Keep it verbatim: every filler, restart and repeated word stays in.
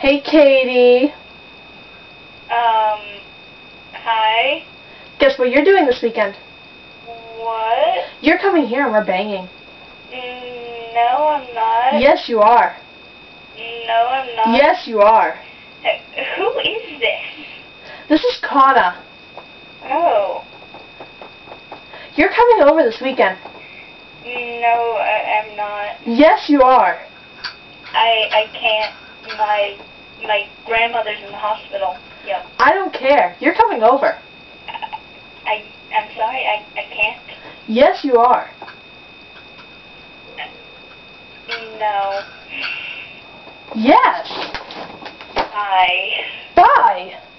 Hey, Katie. Um, hi? Guess what you're doing this weekend? What? You're coming here and we're banging. Mm, no, I'm not. Yes, you are. No, I'm not. Yes, you are. Uh, who is this? This is Kana. Oh. You're coming over this weekend. No, I, I'm not. Yes, you are. I I can't. My my grandmother's in the hospital. Yep. I don't care. You're coming over. I, I I'm sorry. I I can't. Yes, you are. No. Yes. Bye. Bye.